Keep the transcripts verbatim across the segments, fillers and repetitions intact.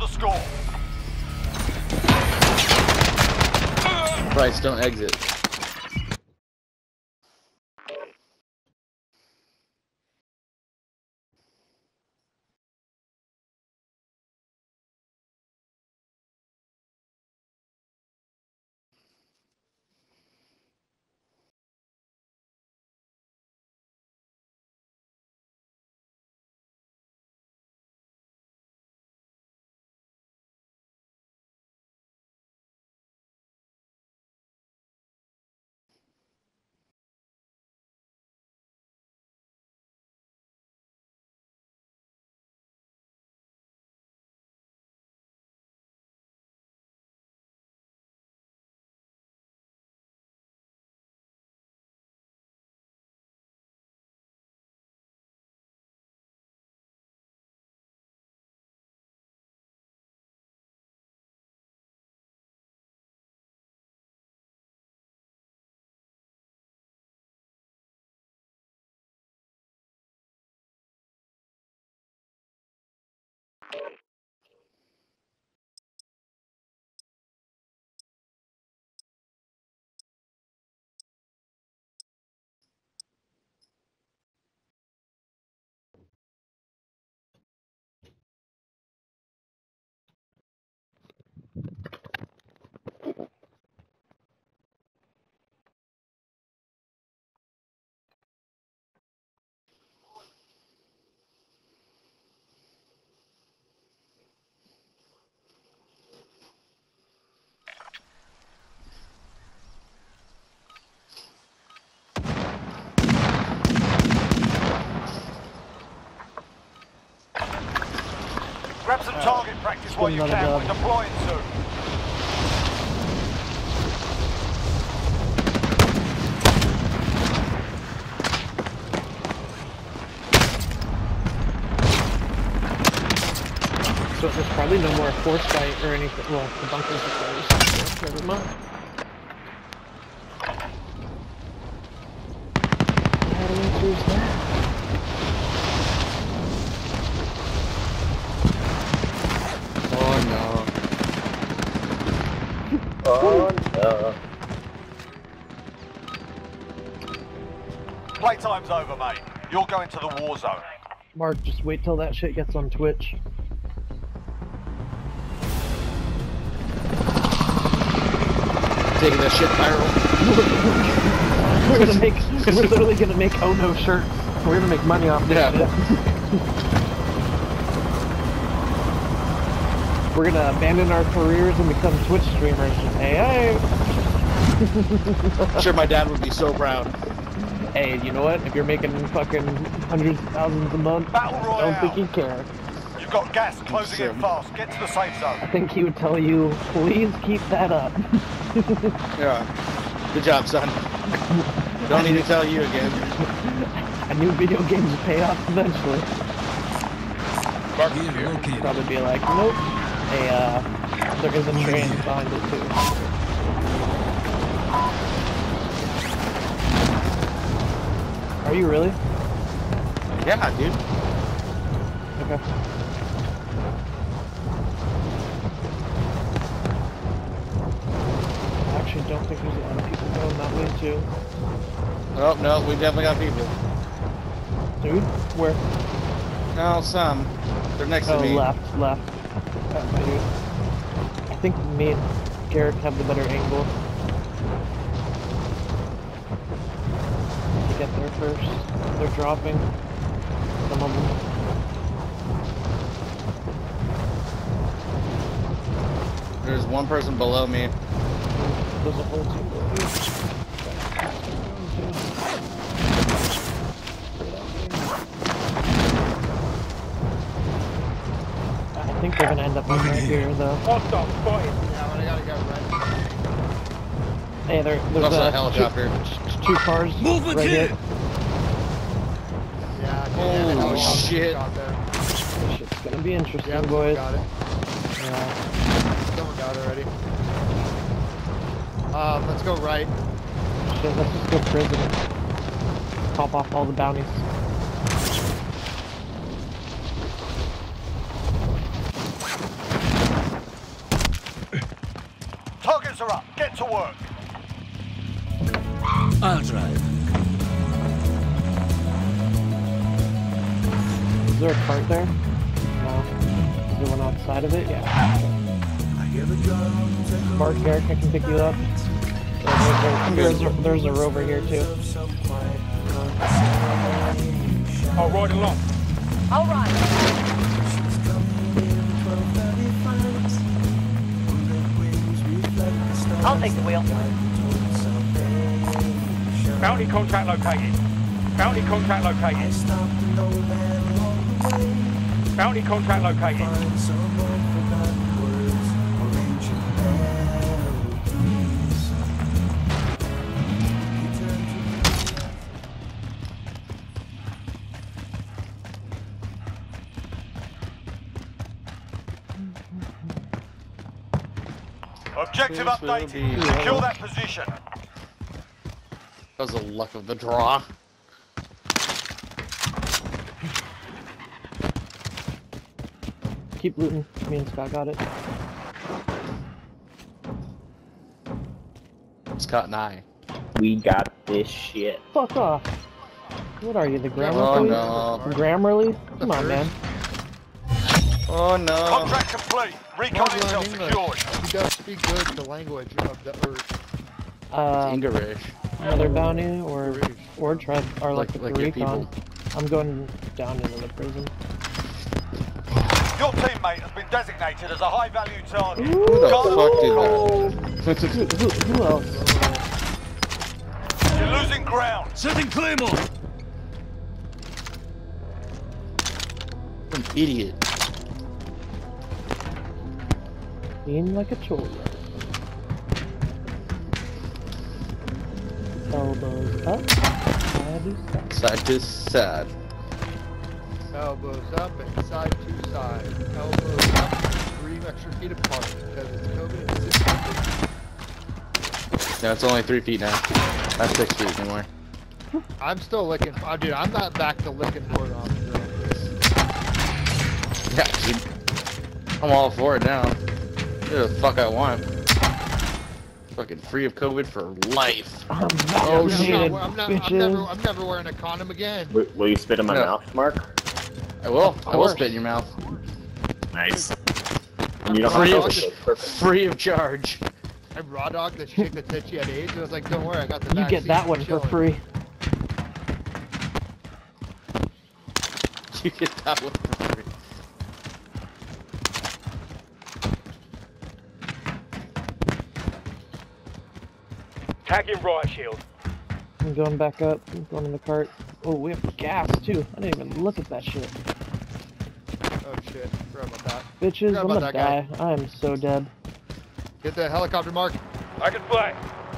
score. Bryce, don't exit. Grab some target practice while you can. We're deploying soon. So there's probably no more force fight or anything. Well, the bunkers are closed. Never mind. What answer is that? Oh no. Oh no. Playtime's over, mate. You're going to the war zone. Mark, just wait till that shit gets on Twitch. Taking that shit viral. We're gonna make, we're literally gonna make Oh No shirts. We're gonna make money off this Yeah. shit. We're gonna abandon our careers and become Twitch streamers. Hey, hey! I'm sure my dad would be so proud. Hey, you know what? If you're making fucking hundreds of thousands a month, Battle I Royale. don't think he'd care. You've got gas closing in fast. Get to the safe zone. I think he would tell you, please keep that up. Yeah. Good job, son. Don't need to tell you again. I knew video games would pay off eventually. Gear located. Probably be like, nope. Hey, uh, there is a train behind it too. Are you really? Yeah, dude. Okay. I actually don't think there's a lot of people going that way too. Oh, no, we definitely got people. Dude, where? No, some. They're next Oh, to me. left, left. Uh, dude. I think me and Garrick have the better angle. To get there first. They're dropping. Some of them. There's one person below me. There's a whole team below you. I think they're gonna end up right here, though. What the fuck? Yeah, but I gotta go right. Hey, there, there's Also a uh, helicopter. Two, two cars Movement right here. here. Yeah, I Holy yeah, no, shit. shot there. This shit's gonna be interesting, Yeah, boys. got it. Yeah. Someone got it already. Um, let's go right. Shit, let's just go prison. Pop off all the bounties. Targets are up. Get to work. I'll drive. Is there a cart there? No. Is there one outside of it? Yeah. Mark, Eric, I can pick you up. There's, there's, a, there's a rover here too. I'll ride along. All right. I'll take the wheel. Bounty contract located. Bounty contract located. Bounty contract located. Objective This will updated. be- Secure that position. That was the luck of the draw. Keep looting. Me and Scott got it. Scott and I. We got this shit. Fuck off. What are you, the grammar Oh police? no. Grammarly? Come on, man. Oh no. Contract complete. Recon Mark intel learned English. secured. He does speak good the language of the earth. Uh, English. another bounty or English. or tribe or like, Like- the like your recon. people. I'm going down into the prison. Your teammate has been designated as a high-value target. Who the Guard fuck did Who, that? who, who else? You're losing ground. Setting Claymore! An idiot. Lean like a cholo. Elbows up. Side to side. Side to side. Elbows up and side to side. Elbows up three extra feet apart because it's COVID and six feet. No, it's only three feet now. Not six feet anymore. I'm still licking. Oh, dude, I'm not back to licking wood on the drill. Yeah, dude. I'm all for it now. Do the fuck I want. Fucking free of COVID for life. I'm Oh, vaccinated, I'm, not, I'm, not, I'm, bitches. never, I'm never wearing a condom again. W will you spit in my No. mouth, Mark? I will. I will course. spit in your mouth. Nice. And you don't Free have of, to. Perfect. free of charge. I raw dogged the chick that said she had AIDS. I was like, don't worry, I got the You vaccine. get that one for Chilling. free. You get that one for free. Tagging right shield. I'm going back up. I'm going in the cart. Oh, we have gas too. I didn't even look at that shit. Oh shit, forgot about that. Bitches, Forgot I'm about gonna that guy. die. I am so dead. Get the helicopter, Mark. I can fly.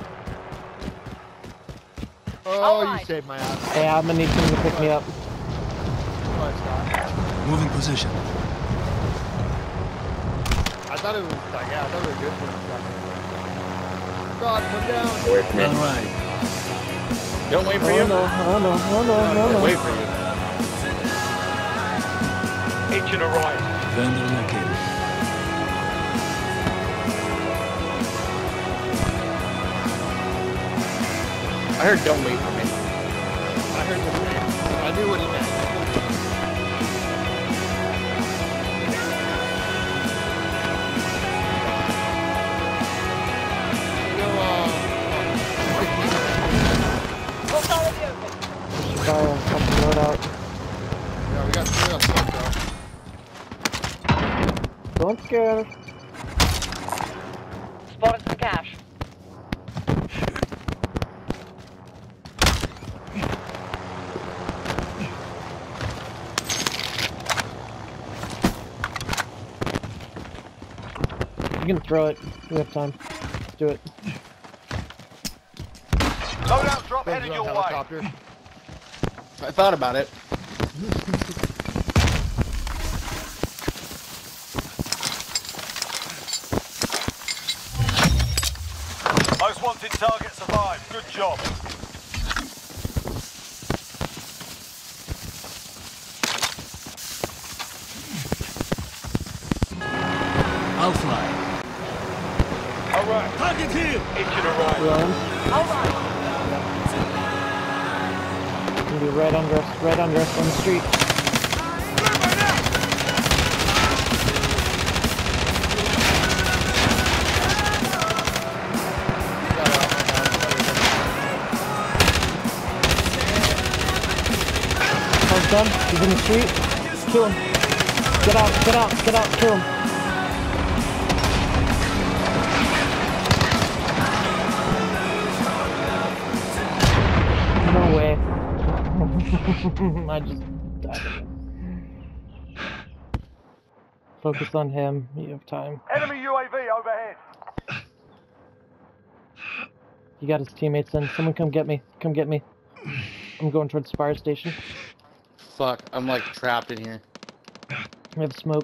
Oh, All you right. saved my ass. Hey, I'm gonna need someone to pick me up. Bye, Scott. Moving position. I thought it was like, yeah, I thought it was good for a second. God, come down. Away from me. Alright. Don't wait for Oh you. no, oh no, oh no, oh no. Wait for you. Engine arrived. Vendor located. I heard don't wait for me. I heard the name. I knew what he meant. Go, uh, We'll follow the open. Fire, help the road out. yeah, we got three on foot, though. Don't scare. Spotted some cash. You can throw it. We have time. Let's do it. Loadout drop Goes heading on your way. helicopter. I thought about it. Most wanted target survived. Good job. I'll fly. Alright, Target here. engine arrived. Run. All right. Gonna be right under us, right under us on the street. Car's done. He's in the street. Kill him. Get out, get out, get out, kill him. No way. I just died again. Focus on him. You have time. Enemy U A V overhead. He got his teammates in. Someone come get me. Come get me. I'm going towards the fire station. Fuck, I'm like trapped in here. We have smoke.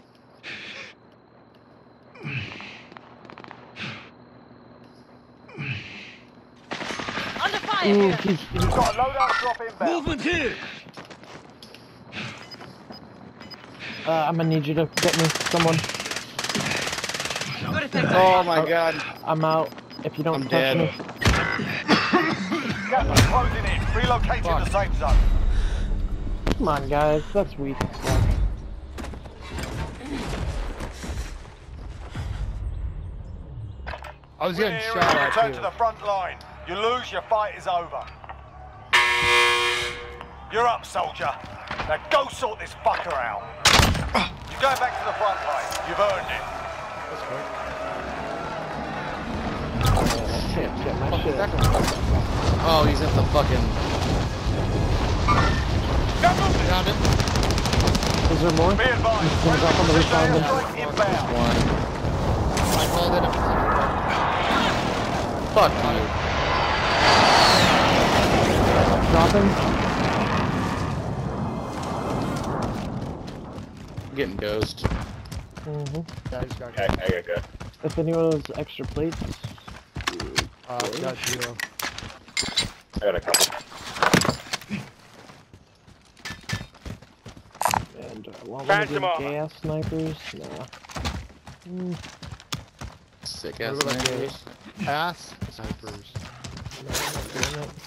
Under fire Ooh, here. he's, he's, Got a loadout drop inbound. Movement here. uh, I'm gonna need you to get me. Someone. Oh my god. I'm out. If you don't I'm touch dead. me. Gas is closing in. Relocating Fuck. the safe zone. Come on, guys. That's weak as fuck. I was We're getting here shot and at return too. to the front line. You lose, your fight is over. You're up, soldier. Now go sort this fucker out. You're going back to the front line. You've earned it. Shit, get my shit. Oh, he's at the fucking. Found him. Is there more? Be advised. He's gonna drop on the roof behind him. Airstrike inbound. One. I called in a Fuck you. Drop him. I'm getting ghost. Mm-hmm. Yeah, I just got I, I got good. If anyone has extra plates, uh, got zero. I got a couple. and uh, want one of Phantom the armor. gas snipers? Nah. Mm, Sick ass What about niggas. Ass snipers. no, I'm not doing it.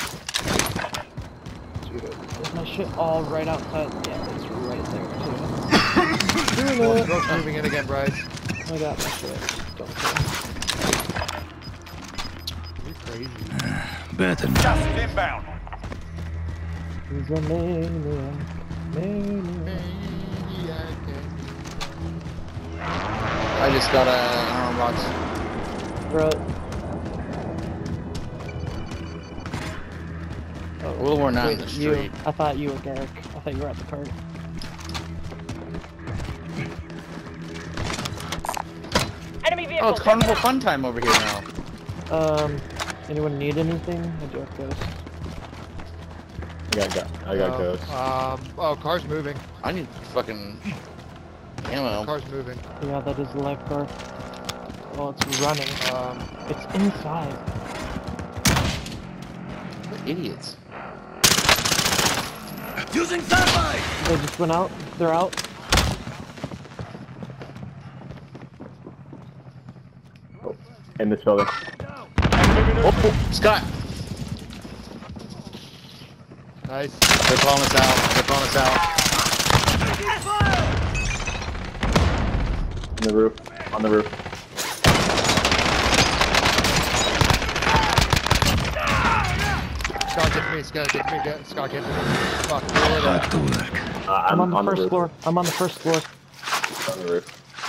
Dude, is my shit all right outside? Yeah, it's right there too. Doing it. Broke's moving in again, Bryce. I got my shit. Don't care. You crazy. Better. Gas is inbound. He's a maniac. Maniac. Maniac and I just got a armor box. Throw it. Well, we're not in Wait, the you. street. I thought you were Garrick. I thought you were at the cart. Enemy vehicle. Oh, it's Carnival Fun Time over here now. Um, anyone need anything? I do have ghost. I got, got I got ghost. Um, oh, car's moving. I need fucking ammo. Car's moving. Yeah, that is the life car. Well, it's running. Um, It's inside. Idiots. Using thermite. They just went out. They're out. In this building. Oh, Scott! nice. They're calling us out. They're calling us out. On the roof. On the roof. Scott, get to me. Scott, get to me. Get, Scott, get to me. Fuck, really Back bad. to work. Uh, I'm, I'm, on the first roof. floor. I'm on the first floor. On the roof.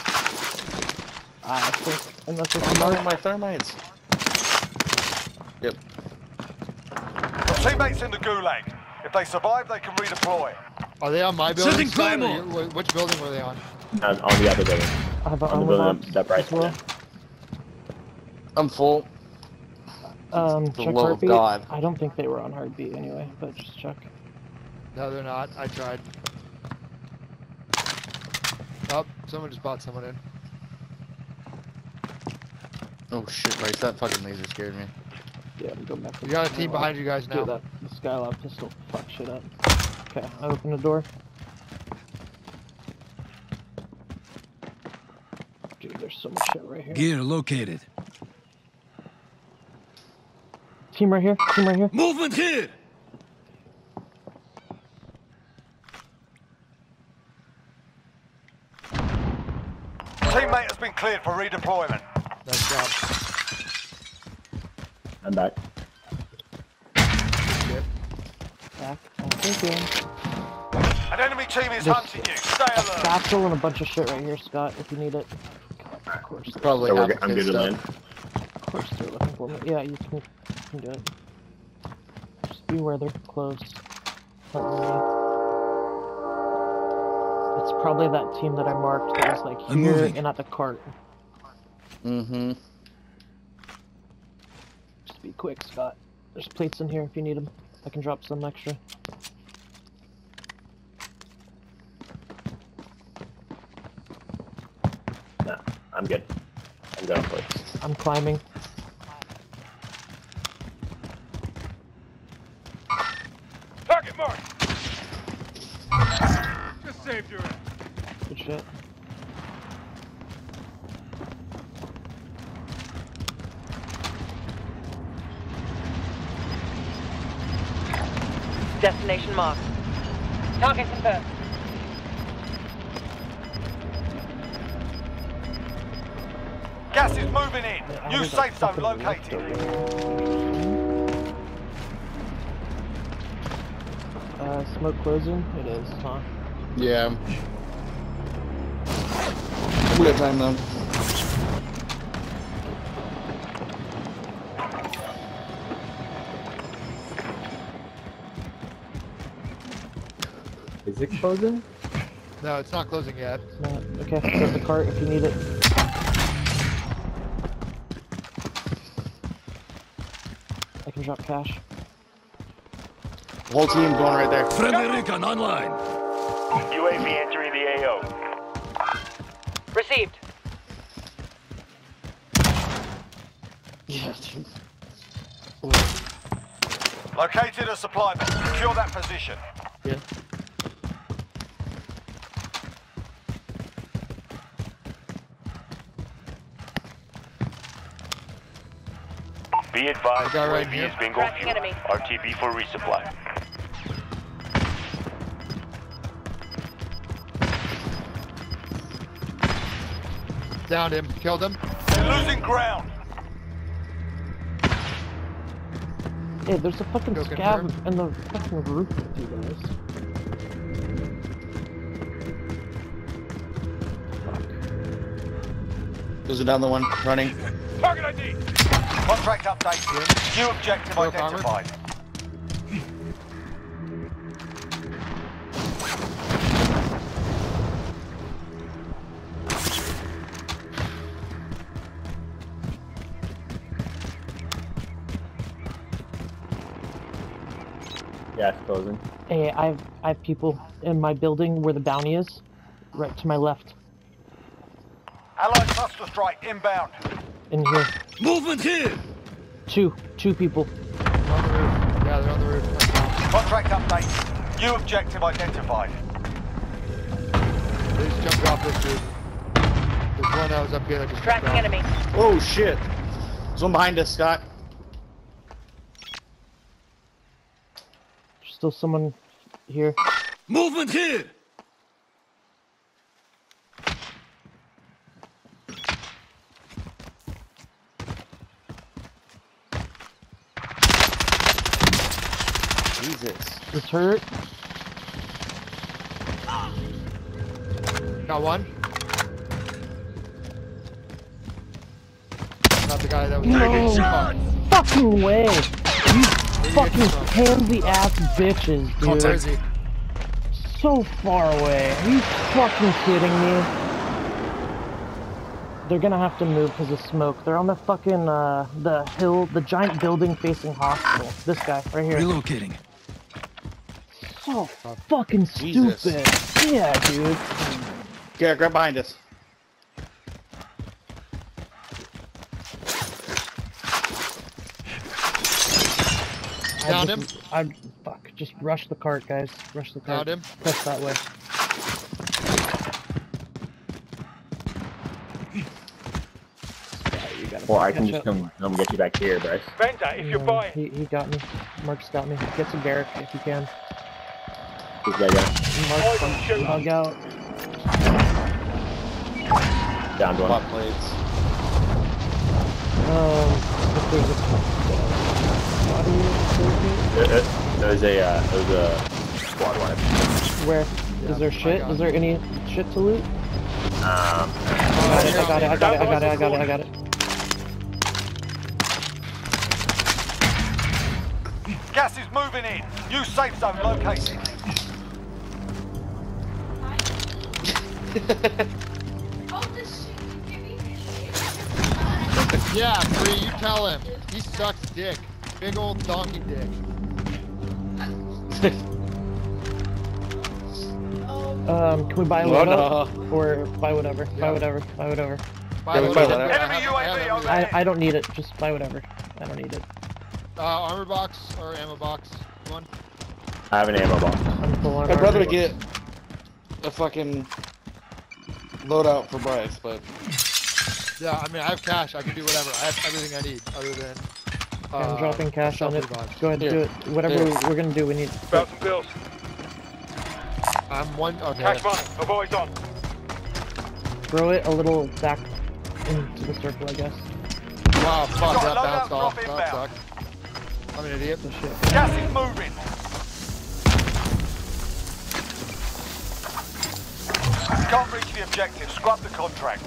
I think unless it's I'm marked. on my thermites. Yep. Got teammates in the gulag. If they survive, they can redeploy. Are they on my building? Setting Scott, or Claymore. you- wh- Which building were they on? On, on the other building. I have an On the armor building box that Bryce as well. went I'm full. Um, The check love of heartbeat. God. I don't think they were on heartbeat anyway, but just check. No, they're not. I tried. Oh, someone just bought someone in. Oh shit, Bryce, that fucking laser scared me. Yeah, I'm going back. to You got a the team Skylab. behind you guys Dude, now. that the Skylab pistol fuck shit up. Okay, I open the door. Dude, There's so much shit right here. Gear located. Team right here. Team right here. Movement here! Teammate has been cleared for redeployment. Nice job. I'm back. Shit. Back. Thank you. An enemy team is This- hunting you. Stay alert. Satchel and a bunch of shit right here, Scott, if you need it. Of course. Probably So we're, half g- I'm the good to stuff. land. Of course they're looking for me. Yeah, you can, you can do it. Just be where they're close. Hunt me. It's probably that team that I marked that was like I'm here moving. and at the cart. Mm-hmm. Just be quick, Scott. There's plates in here if you need them. I can drop some extra. No, I'm good. I'm going for it. I'm climbing. Target mark. Just saved your ass. Good shit. Destination marked. Target confirmed. Gas is moving in. Yeah, I New heard that safe zone fucking lift located. Uh, smoke closing? It is, huh? Yeah. We got time though. Is it closing? No, it's not closing yet. No, okay, grab the cart if you need it. I can drop cash. Whole team going right there. Friendly recon online. U A V entering the A O. Received. Yeah, dude. Located a supply box. Secure that position. Yeah. Be advised, Guy right U A V here. is bingo Tracking fuel. enemy. R T B for resupply. Downed him. Killed him. You're losing ground. Hey, there's a fucking Go scab confirm. in the fucking roof with you guys. There's another one running. Target I D. Contract update. New objective Work armor. identified. Yeah, it's closing. Hey, I have, I have people in my building where the bounty is. Right to my left. Allied cluster strike inbound. In here. Movement here! Two. Two people. On the roof. Yeah, they're on the roof. Contract update. New objective identified. They just jumped off this roof. There's one that was up here that just jumped Tracking off. enemy. Oh shit. There's one behind us, Scott. There's still someone here. Movement here! Jesus. The turret. Got one. Not the guy that was No Fuck. fucking way. You fucking pansy ass bitches, Where is dude. he? So far away. Are you fucking kidding me? They're gonna have to move because of smoke. They're on the fucking, uh, the hill, the giant building facing hospital. This guy, right here. Relocating. So fucking Jesus. stupid. Yeah, dude. Yeah, grab behind us. I Downed just- I fuck. Just rush the cart, guys. Rush the cart. Downed him. Press that way. gotta Or I can catch just up. come come get you back here, Bryce. Bender, if you're Yeah, buying. he, he got me. Mark's got me. Get some Garrick if you can. This guy got Mark's Oh, shoot. bug out. down to Spot one. plates. Um, if there's a body Uh, uh, There's a uh, there's a squad wipe. where Yeah, is there I shit? got Is it. there any shit to loot? Um, I got it, I got it, I got it, I got it, I got it, I got it. Gas is moving in. New safe zone located. Yeah, Bree, you tell him. He sucks dick. Big old donkey dick. Um, can we buy a Well, loadout? Or buy whatever, buy Yeah. whatever, buy whatever. By Yeah, the we way, buy that. I have- Enemy I have U A V everything. overhead. I, I don't need it, just buy whatever. I don't need it. Uh, armor box or ammo box? One. I have an ammo box. I'm full on I'd rather armor. get a fucking loadout for Bryce, but Yeah, I mean, I have cash. I can do whatever. I have everything I need other than. Uh, I'm dropping cash on it. self-revive. Go ahead, Here. do it. Whatever Here. we, we're gonna do, we need. About some bills. I'm one. Okay. Cash money. My boy's on. Throw it a little back into the circle, I guess. Wow, fuck, Got a that loadout bounced off. drop That inbound. sucked. I'm an idiot. The shit. Gas is moving. Can't reach the objective. Scrub the contract.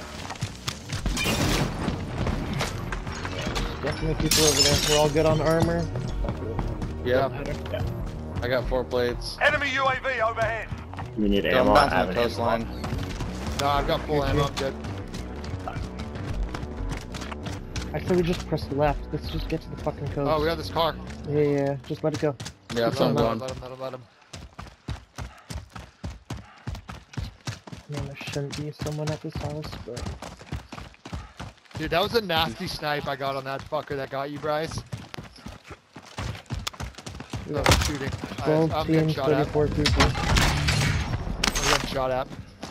Definitely people over there. We're all good on armor. yeah, Yeah. I got four plates. Enemy U A V overhead. We need Yeah, I'm ammo. I bouncing have the an ammo coastline. box. No, I've got full ammo. I'm good. Actually, we just press left. Let's just get to the fucking coast. Oh, we got this car. Yeah, yeah. Just let it go. Yeah, Let so I'm him, let him, going. let him, let him, let him. Man, there shouldn't be someone at this house, but Dude, that was a nasty snipe I got on that fucker that got you, Bryce. we Oh, got shooting. I, twelve I'm getting teams, shot at. thirty-four people. I'm getting shot at.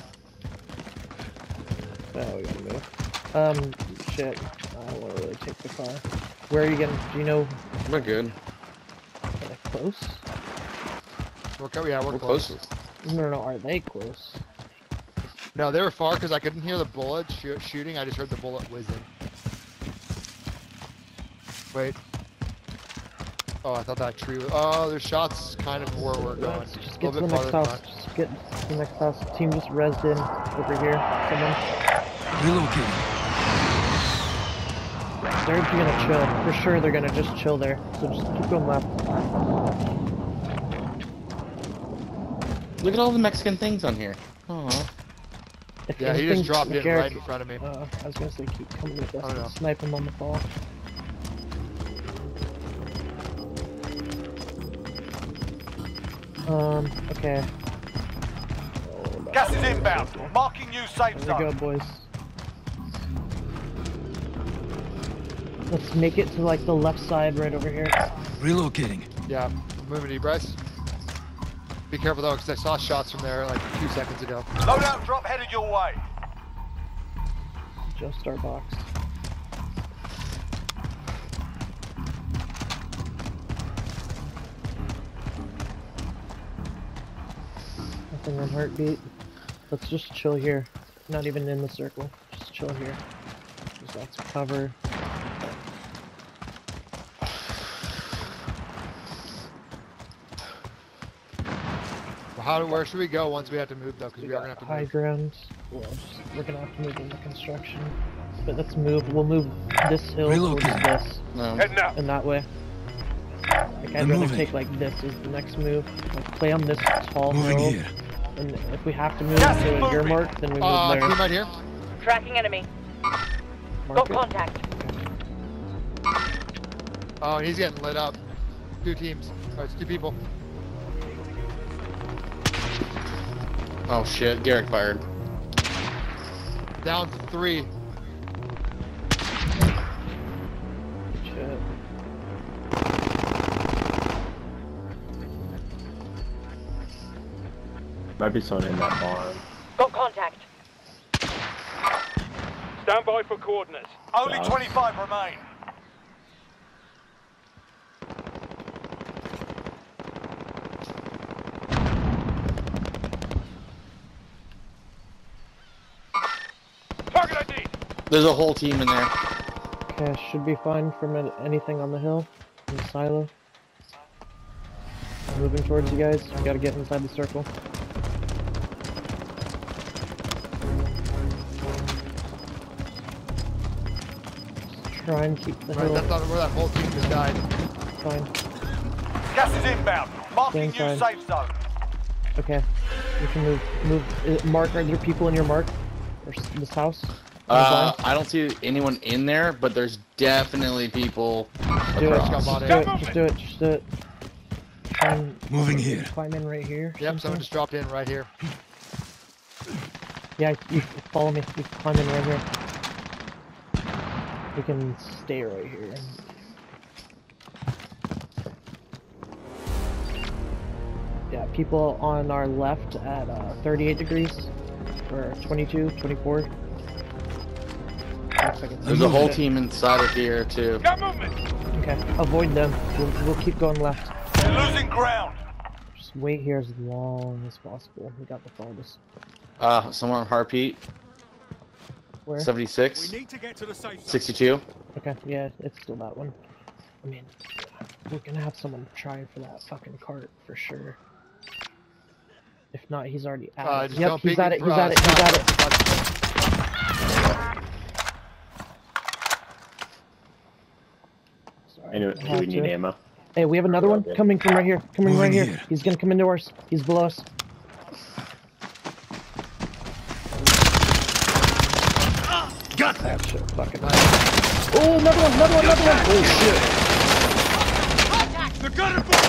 Oh, we gotta move. Um, shit. I don't want to really take the car. Where are you getting? Do you know? We're good. Like, close? We're, co- yeah, we're, We're close. closest. No, no. Are they close? No, they were far because I couldn't hear the bullet shoo- shooting. I just heard the bullet whizzing. Wait. Oh, I thought that tree was... Oh, there's shots kind of where we're going. Let's just A get to little the bit next farther house. front. Just get to the next house. Team just rezzed in over here. Someone. Relocating. They're gonna chill. For sure, they're gonna just chill there. So just keep going left. Look at all the Mexican things on here. Aw. If Yeah, he just anything, dropped in Garrick- right in front of me. Uh, I was gonna say keep coming with us Oh, no. and snipe him on the fall. Um, okay. Gas is inbound. Marking new safe There we go, zone. boys. Let's make it to like the left side right over here. Relocating. Yeah, I'm moving to you, Bryce. Be careful though, because I saw shots from there like two seconds ago. Loadout drop headed your way. Just our box. Nothing on heartbeat. Let's just chill here. Not even in the circle. Just chill here. There's lots of cover. Well, how? Where should we go once we have to move though? Because We we are got gonna have to high move. ground. Well, just, we're gonna have to move into construction. But let's move. We'll move this hill towards Relocate. this, No. Heading out. and that way. Like I'd I'm rather moving. take like this as the next move. Like play on this tall Moving hill, here. and if we have to move Gas is to your moving. mark, then we move Uh, there. team right here. Tracking enemy. Mark Got it. contact. Oh, and he's getting lit up. Two teams. Oh, it's two people. Oh shit, Garrick fired. Down three. Shit. Might be someone in that barn. Got contact. Stay Stand by for coordinates. Only Yeah. twenty-five remain. Target I D. There's a whole team in there. Okay, should be fine from an- anything on the hill. In the silo. Moving towards you guys. We gotta get inside the circle. Just try and keep the Right, hill that's not where that whole team just died. fine. Gas is inbound. Marking new Stay inside. safe zone. Okay. We can move. Move. Uh, Mark, are there people in your mark? Or s- this house? On the Uh, blind? I don't see anyone in there, but there's definitely people do it. across. Just Come on do in. it. Just do it. Just do it. Try and Moving here. climb in right here. Yep, something. someone just dropped in right here. Yeah, you follow me. You climb in right here. We can stay right here. Yeah, people on our left at uh, thirty-eight degrees, or twenty-two, twenty-four. Five seconds. There's a whole team inside of here too. Got movement. Okay, avoid them. We'll, we'll keep going left. They're losing ground. Just wait here as long as possible. We got the farthest. Uh, someone on heartbeat. Where? seventy-six. need to get to the safe zone. sixty-two. Okay, yeah, it's still that one. I mean, we're gonna have someone trying for that fucking cart for sure. If not, he's already at Uh, it. just Yep, don't he's peek at in it, he's front. at it, he's at it. Sorry, Anyway, I do had we need to. ammo? Hey, we have another one Okay. coming from right here. Coming right Moving here. here. He's gonna come into ours. He's below us. Got that. That shit fucking. Oh, another one, another one, another one. Oh shit. The gunner for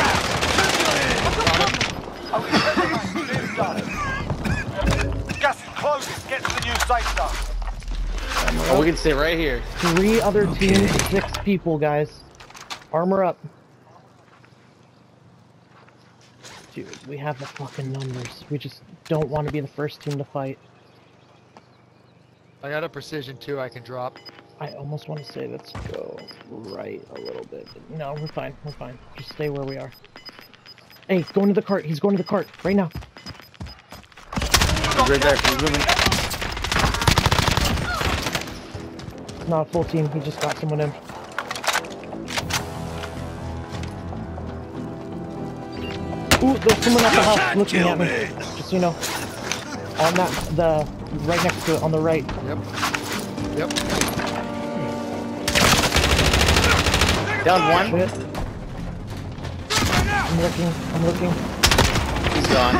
Only ten remain. Nearly done. Gas is closing. Get to the new safe zone. Oh, we can stay right here. Three other teams, six people, guys. Armor up. Dude, we have the fucking numbers. We just don't want to be the first team to fight. I got a precision too I can drop. I almost want to say let's go right a little bit. But no, we're fine. We're fine. Just stay where we are. Hey, go into the cart. He's going to the cart right now. He's right there. He's moving. It's not a full team. He just got someone in. Ooh, there's someone at the house looking at me. Just so you know. On that, the, right next to it, on the right. Yep. Yep. Down one. Shit. I'm looking, I'm looking. He's gone.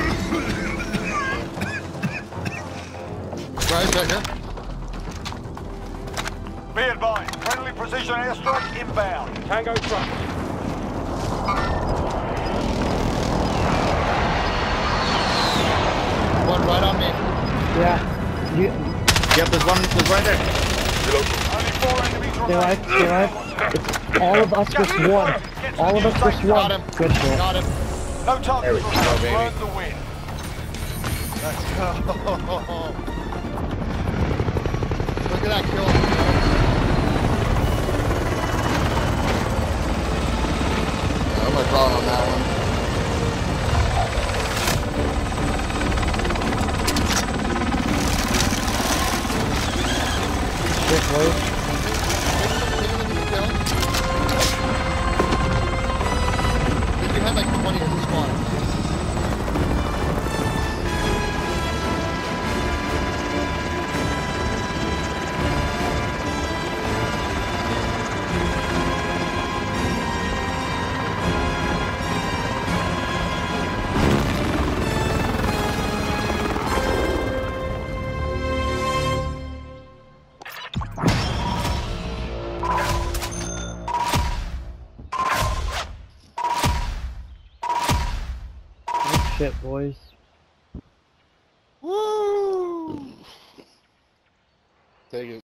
Right, right here. Be advised. Friendly precision airstrike inbound. Tango truck. One right on me. Yeah. You, Yep, there's one. There's right there. Only four enemies stay remain. alive, stay alive. It's all of us versus one. All of us versus Got one. him. Good shit. Got him. No targets we go, remain. baby. Burn the win. Let's go. Look at that kill. I'm gonna call on that one. Shit, boys. You had like twenty in the squad. Good shit, boys. Take it.